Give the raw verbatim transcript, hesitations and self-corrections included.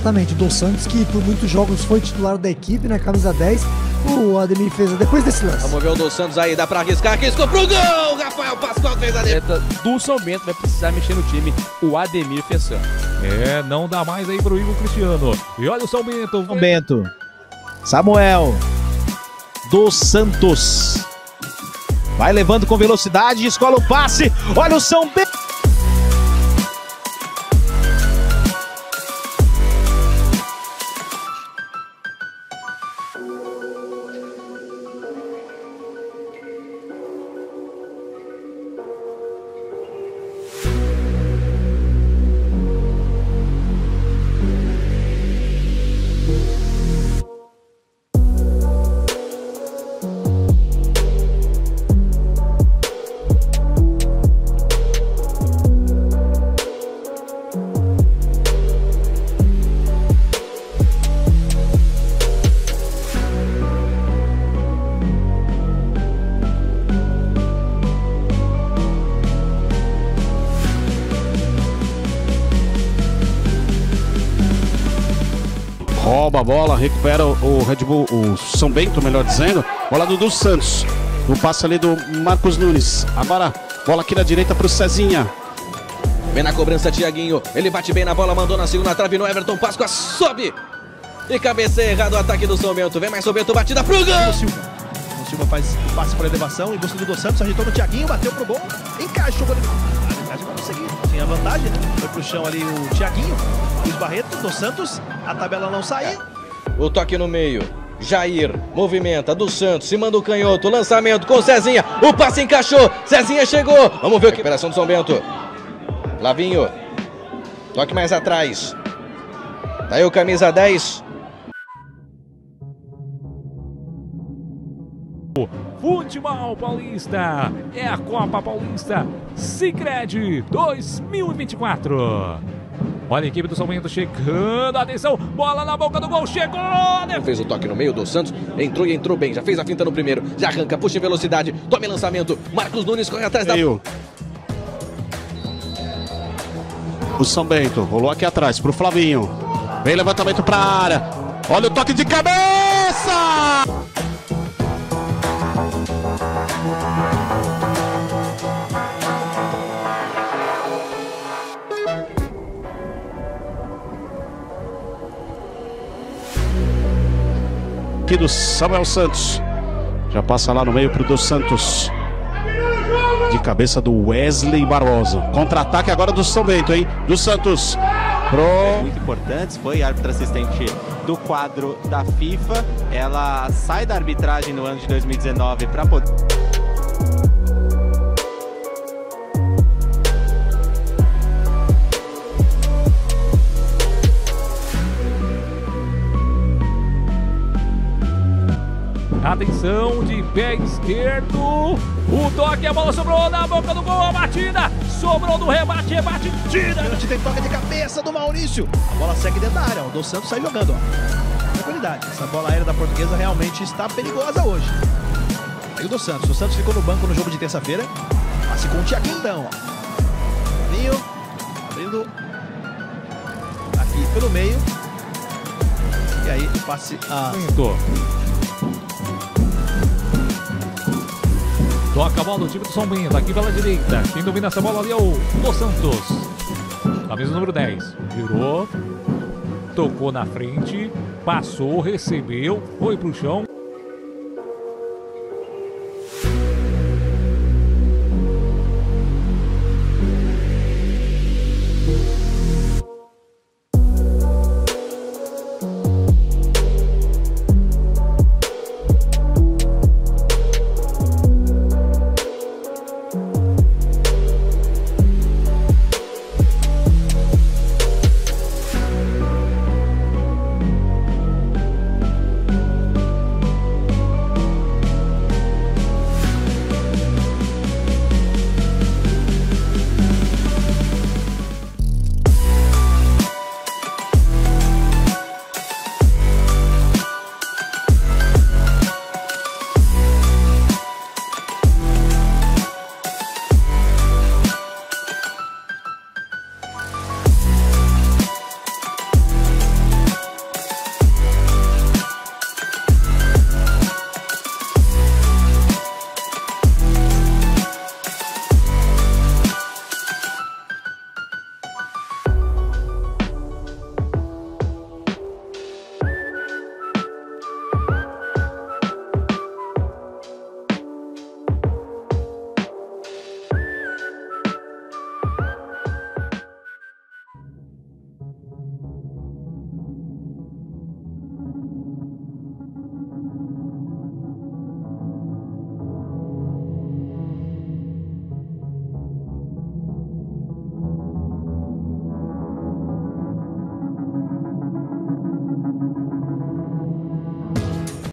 Exatamente, o Dos Santos, que por muitos jogos foi titular da equipe, né, camisa dez, o Ademir fez depois desse lance. Vamos ver o Dos Santos aí, dá pra arriscar, arriscou pro gol, Rafael Pascoal fez a defesa. Do São Bento vai precisar mexer no time, o Ademir Fessan. É, não dá mais aí pro Igor Cristiano. E olha o São Bento. São Bento, Samuel, Dos Santos, vai levando com velocidade, escola o passe, olha o São Bento. Rouba a bola, recupera o Red Bull, o São Bento, melhor dizendo. Bola do Dos Santos. O passe ali do Marcos Nunes. Agora, bola aqui na direita pro Cezinha. Vem na cobrança, Thiaguinho. Ele bate bem na bola, mandou na segunda trave no Everton Pascoal, sobe. E cabeceia errado o ataque do São Bento. Vem mais São Bento, batida pro gol. O Silva. O Silva faz o passe por elevação em busca do Dos Santos, ajeitou no Thiaguinho, bateu pro gol, encaixou o goleiro. A arbitragem vai conseguir. Tinha vantagem, né? Foi pro chão ali o Thiaguinho, Luiz Barreto, Dos Santos. A tabela não saiu. O toque no meio. Jair movimenta, Dos Santos, se manda o canhoto, lançamento com Cezinha, o passe encaixou, Cezinha chegou, vamos ver o que... Recuperação do São Bento. Lavinho, toque mais atrás. Tá aí o camisa dez. Futebol Paulista, é a Copa Paulista Sicredi dois mil e vinte e quatro. Olha a equipe do São Bento chegando, atenção, bola na boca do gol, chegou! Fez o toque no meio, Dos Santos entrou e entrou bem, já fez a finta no primeiro, já arranca, puxa em velocidade, tome lançamento, Marcos Nunes corre atrás da... O São Bento rolou aqui atrás pro Flavinho. Vem levantamento pra área. Olha o toque de cabeça! Aqui do Samuel Santos. Já passa lá no meio pro Dos Santos. De cabeça do Wesley Barbosa. Contra-ataque agora do São Bento, hein? Dos Santos. Pro... Muito importantes, foi árbitra assistente do quadro da FIFA. Ela sai da arbitragem no ano de dois mil e dezenove para poder... Atenção, de pé esquerdo, o toque, a bola sobrou na boca do gol, a batida, sobrou do rebate, é batida. Tem toque de cabeça do Maurício, a bola segue dentro da área, o Dos Santos sai jogando, ó. Tranquilidade, essa bola aérea da Portuguesa realmente está perigosa hoje. Aí o Dos Santos, o Santos ficou no banco no jogo de terça-feira, passe com o Thiaguinho então, ó. Vinho, abrindo aqui pelo meio, e aí passe a... Toca a bola do time do São Bento, aqui pela direita. Quem domina essa bola ali é o Dos Santos. Camisa número dez. Virou. Tocou na frente. Passou, recebeu. Foi pro chão.